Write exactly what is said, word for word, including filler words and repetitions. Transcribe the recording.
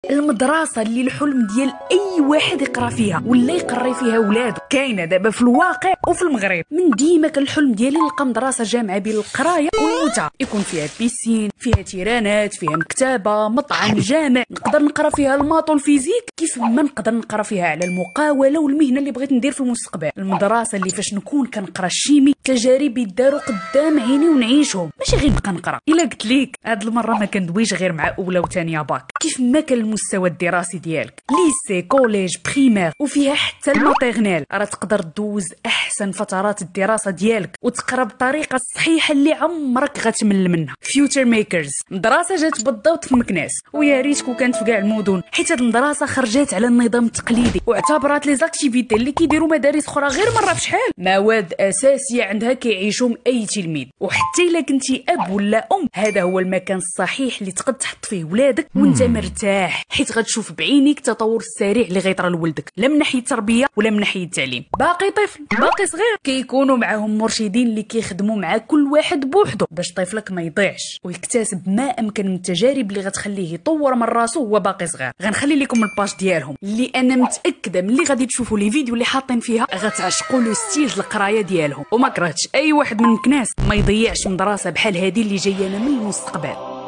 المدرسه اللي الحلم ديال اي واحد يقرا فيها ولا يقري فيها ولادو كاينه دابا في الواقع وفي المغرب. من ديما كان الحلم ديالي نلقى مدرسه جامعه بين القرايه والمتعه، يكون فيها بيسين، فيها تيرانات، فيها مكتبه، مطعم، جامع، نقدر نقرا فيها الماط والفيزيك كيف ما نقدر نقرا فيها على المقاوله والمهنه اللي بغيت ندير في المستقبل. المدرسه اللي فاش نكون كنقرا الشيمي تجارب يداروا قدام عيني ونعيشهم، ماشي غير نبقى نقرا. الا قلت ليك هاد المره ما كندويش غير مع اولى وثانيه باك، كيف ما كان المستوى الدراسي ديالك ليسي كوليج بريمير وفيها حتى الماتيرنيل، راه تقدر دوز احسن فترات الدراسه ديالك وتقرا بالطريقه الصحيحه اللي عمرك غتمل منها. فيوتشر ميكرز مدرسه جات بالضبط في مكناس، ويا ريت كون كانت في كاع المدن، حيت هاد المدرسه خرجت على النظام التقليدي واعتبرت لي زاكتيفيتي اللي كيديروا مدارس اخرى غير مره في شحال مواد اساسيه عندها كيعيشهم اي تلميذ. وحتى الا كنتي اب ولا ام، هذا هو المكان الصحيح اللي تقد تحط فيه ولادك وانت مرتاح، حيت غتشوف بعينيك التطور السريع اللي غيطرى لولدك، لا من ناحيه التربيه ولا من ناحيه التعليم. باقي طفل باقي صغير كيكونوا معاهم مرشدين اللي كيخدموا مع كل واحد بوحده باش طفلك ما يضيعش ويكتسب ما امكن من التجارب اللي غتخليه يطور من راسو وهو باقي صغير. غنخلي لكم الباج ديالهم اللي انا متاكده ملي غادي تشوفوا لي فيديو اللي حاطين فيها غتعشقوا لو ستيل القرايه ديالهم. وما كرهتش اي واحد من مكناس ما يضيعش مدرسه بحال هذه اللي جايه من المستقبل.